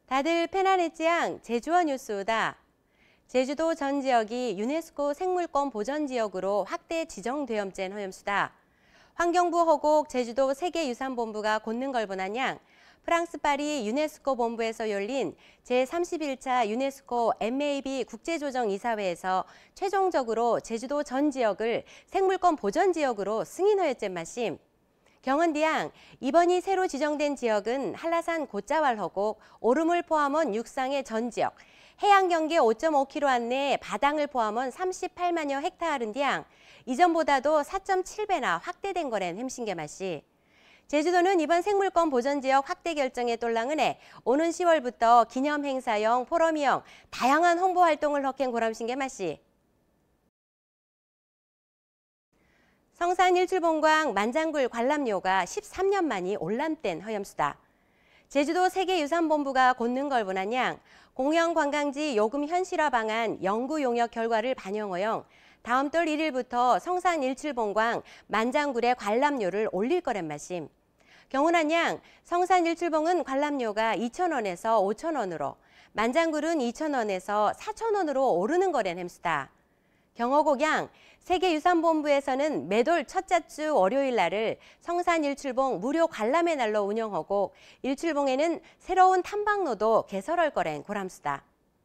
다들 페나네지앙 제주어 뉴스다. 제주도 전 지역이 유네스코 생물권 보전지역으로 확대 지정되엄젠 허염수다. 환경부 허곡 제주도 세계유산본부가 곧는 걸 보나냥 프랑스 파리 유네스코 본부에서 열린 제31차 유네스코 MAB 국제조정이사회에서 최종적으로 제주도 전 지역을 생물권 보전지역으로 승인하였젠 마심. 경언디양 이번이 새로 지정된 지역은 한라산 곶자왈 허곡, 오름을 포함한 육상의 전 지역, 해양 경계 5.5km 안내 바당을 포함한 38만여 헥타르인디양 이전보다도 4.7배나 확대된 거랜 햄신게 맛이. 제주도는 이번 생물권 보전지역 확대 결정에 똘랑은해 오는 10월부터 기념 행사형, 포럼형 다양한 홍보 활동을 헉행 고람신게 맛이. 성산 일출봉광 만장굴 관람료가 13년 만이 올람된 허염수다. 제주도 세계유산본부가 곧는 걸 보나냥 공영 관광지 요금 현실화 방안 연구 용역 결과를 반영하여 다음 달 1일부터 성산 일출봉광 만장굴의 관람료를 올릴 거란 말씀. 경우나냥 성산 일출봉은 관람료가 2,000원에서 5,000원으로, 만장굴은 2,000원에서 4,000원으로 오르는 거란 햄수다. 경허곡양 세계유산본부에서는 매돌 첫째 주 월요일 날을 성산 일출봉 무료 관람의 날로 운영하고 일출봉에는 새로운 탐방로도 개설할 거란 고람수다.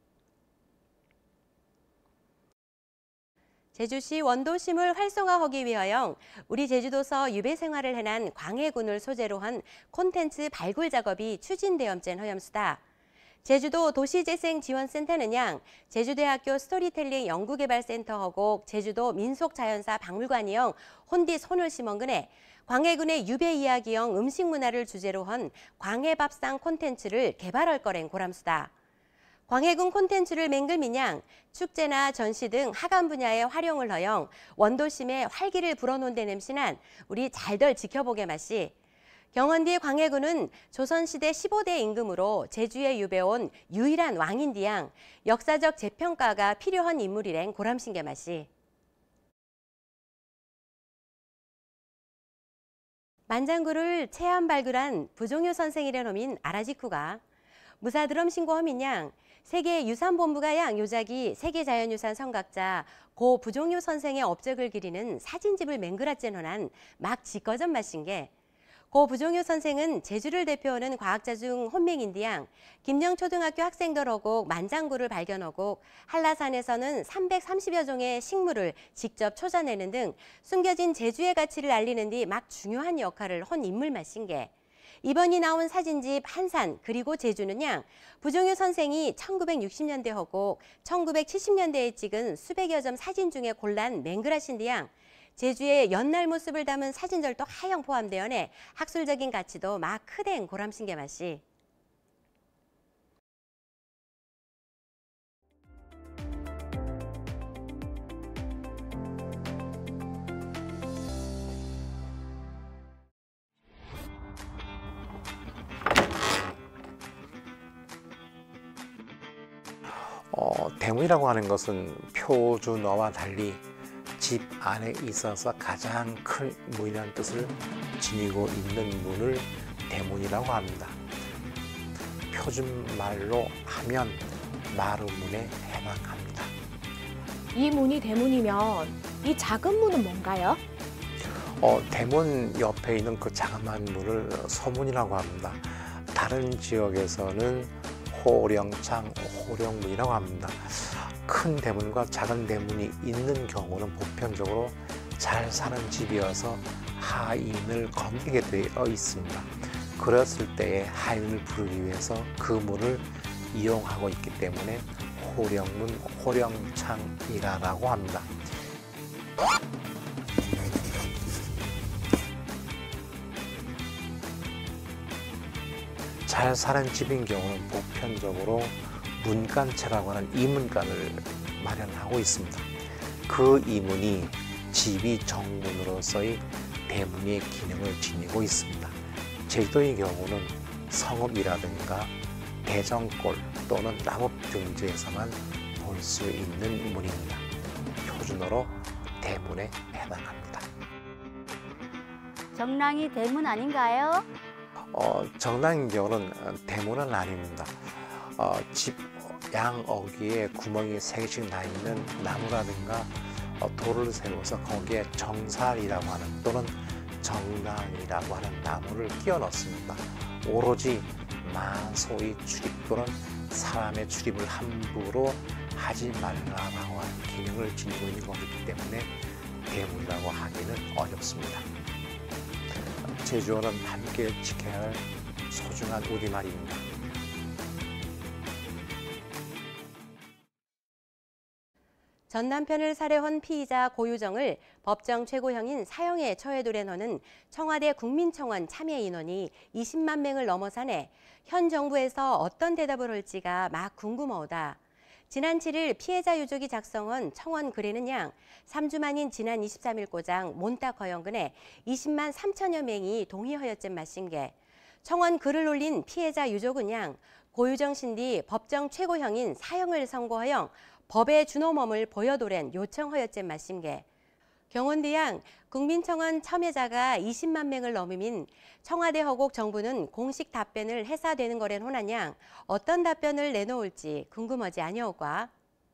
제주시 원도심을 활성화하기 위하여 우리 제주도서 유배 생활을 해난 광해군을 소재로 한 콘텐츠 발굴 작업이 추진되엄젠 허염수다. 제주도 도시재생지원센터는양 제주대학교 스토리텔링 연구개발센터하고 제주도 민속자연사 박물관이형 혼디 손을 심은근에 광해군의 유배 이야기형 음식 문화를 주제로 한 광해밥상 콘텐츠를 개발할 거란 고람수다. 광해군 콘텐츠를 맹글미냥 축제나 전시 등 하간 분야에 활용을 허용 원도심에 활기를 불어놓은 데 냄새난 우리 잘들 지켜보게 마시. 경언디 광해군은 조선시대 15대 임금으로 제주에 유배온 유일한 왕인디양 역사적 재평가가 필요한 인물이랭 고람신게 마시. 만장굴을 체험 발굴한 부종효 선생이란 놈인 아라지쿠가 무사드럼 신고함이냥 세계유산본부가 양 요작이 세계자연유산 선각자 고 부종효 선생의 업적을 기리는 사진집을 맹글았젠 허난 막 지꺼전 마신게 고 부종효 선생은 제주를 대표하는 과학자 중 혼명인디양 김영초등학교 학생들하고 만장굴을 발견하고 한라산에서는 330여 종의 식물을 직접 찾아내는 등 숨겨진 제주의 가치를 알리는 데 막 중요한 역할을 한 인물 마신게. 이번이 나온 사진집 한산 그리고 제주는양 부종효 선생이 1960년대 하고 1970년대에 찍은 수백여 점 사진 중에 골란 맹글하신디양 제주의 연날 모습을 담은 사진들도 하영 포함되어내 학술적인 가치도 막 크댕 고람신게 맛이. 대문이라고 하는 것은 표준어와 달리 집 안에 있어서 가장 큰 문이라는 뜻을 지니고 있는 문을 대문이라고 합니다. 표준말로 하면 마루문에 해당합니다. 이 문이 대문이면 이 작은 문은 뭔가요? 대문 옆에 있는 그 자그마한 문을 서문이라고 합니다. 다른 지역에서는 호령창, 호령문이라고 합니다. 큰 대문과 작은 대문이 있는 경우는 보편적으로 잘 사는 집이어서 하인을 거느리게 되어 있습니다. 그랬을 때에 하인을 부르기 위해서 그 문을 이용하고 있기 때문에 호령문, 호령창이라고 합니다. 잘 사는 집인 경우는 보편적으로 문간체라고 하는 이문간을 마련하고 있습니다. 그 이문이 집이 정문으로서의 대문의 기능을 지니고 있습니다. 제주도의 경우는 성읍이라든가 대정골 또는 남읍등지에서만 볼 수 있는 문입니다. 표준어로 대문에 해당합니다. 정랑이 대문 아닌가요? 정랑인 경우는 대문은 아닙니다. 집 양어귀에 구멍이 3개씩 나 있는 나무라든가 돌을 세워서 거기에 정살이라고 하는 또는 정란이라고 하는 나무를 끼워 넣습니다. 오로지 마소의 출입 또는 사람의 출입을 함부로 하지 말라라고 하는 기능을 지니고 있는 것이기 때문에 대문이라고 하기는 어렵습니다. 제주어는 함께 지켜야 할 소중한 우리말입니다. 전 남편을 살해한 피의자 고유정을 법정 최고형인 사형에 처해두려 하는 청와대 국민청원 참여 인원이 20만 명을 넘어서네 현 정부에서 어떤 대답을 할지가 막 궁금하다. 지난 7일 피해자 유족이 작성한 청원 글에는 양 3주 만인 지난 23일 고장 몬딱 허영근에 20만 3천여 명이 동의하였젠 마신게 청원 글을 올린 피해자 유족은 양 고유정 신디 법정 최고형인 사형을 선고하여 법의 준엄함을 보여도랜 요청하였젠 마심게 경원대양 국민청원 참여자가 20만 명을 넘으민 청와대 허곡 정부는 공식 답변을 해사되는 거랜 호나냥 어떤 답변을 내놓을지 궁금하지 아니오과.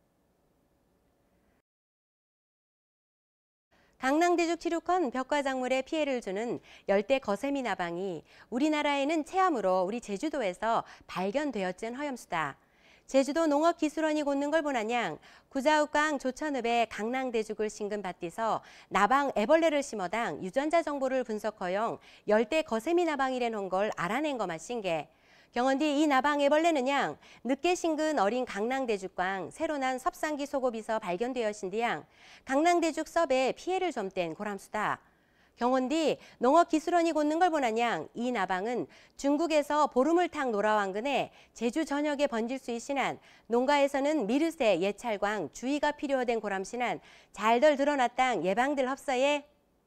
강낭대죽 치륙헌 벽화작물에 피해를 주는 열대 거세미 나방이 우리나라에는 체암으로 우리 제주도에서 발견되었젠 허염수다. 제주도 농업기술원이 걷는 걸 보나냥 구자욱강 조천읍에 강낭대죽을 신근받디서 나방 애벌레를 심어당 유전자 정보를 분석허용 열대 거세미 나방이란 걸 알아낸 거 마신게 경원디 이 나방 애벌레는 양 늦게 신근 어린 강낭대죽광 새로 난 섭상기 소고비서 발견되었신디양 강낭대죽 섭에 피해를 좀 뗀 고람수다. 경원디 농업기술원이 걷는 걸 보나냥 이 나방은 중국에서 보름을 탁 놀아완근에 제주 전역에 번질 수 있시난 농가에서는 미르세 예찰광 주의가 필요하된 고람시난 잘들 드러났당 예방들 헙서예.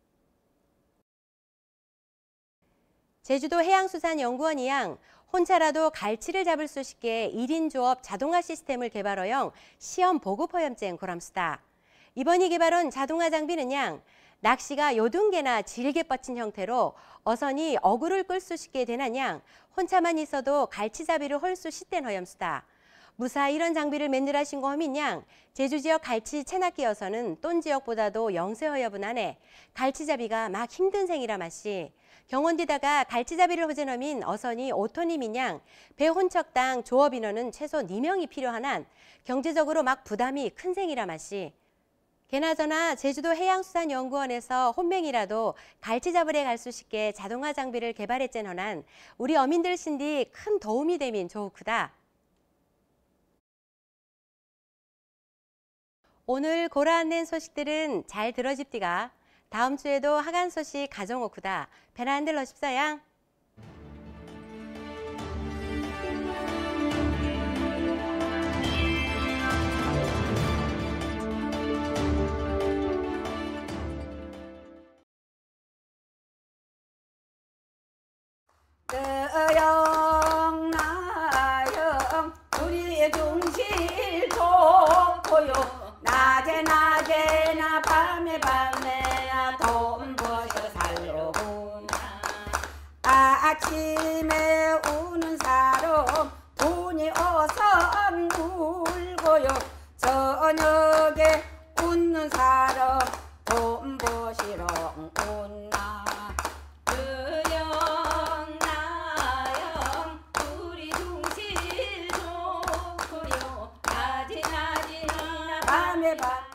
제주도 해양수산연구원이 양 혼자라도 갈치를 잡을 수 있게 1인 조업 자동화 시스템을 개발하여 시험 보급허염젠 고람수다. 이번이 개발한 자동화 장비는 양 낚시가 요둥개나 질게 뻗친 형태로 어선이 어구를 끌 수 있게 되난 양 혼자만 있어도 갈치잡이를 할 수 있된 허염수다. 무사 이런 장비를 맨들하 신고하민 양 제주 지역 갈치 채낚기 어선은 똔 지역보다도 영세허여분 안에 갈치잡이가 막 힘든 생이라 마시 경원디다가 갈치잡이를 호전하민 어선이 5톤이민 양 배 혼척당 조업 인원은 최소 4명이 필요한한 경제적으로 막 부담이 큰 생이라 마시 개나저나 제주도 해양수산연구원에서 혼맹이라도 갈치 잡으러 갈 수 있게 자동화 장비를 개발했젠 허난 우리 어민들 신디 큰 도움이 되민 좋으크다. 오늘 고라 안낸 소식들은 잘 들어집디가 다음 주에도 하간 소식 가져오크다. 배나 한들 러십사양. 뜨영 나영 우리의 중실 좋고요 낮에나 밤에 돈 버셔 살려구나 아침에 우는 사람 돈이 어선 울고요 저녁에 웃는 사람 돈 버시러 웃나 밤에 밤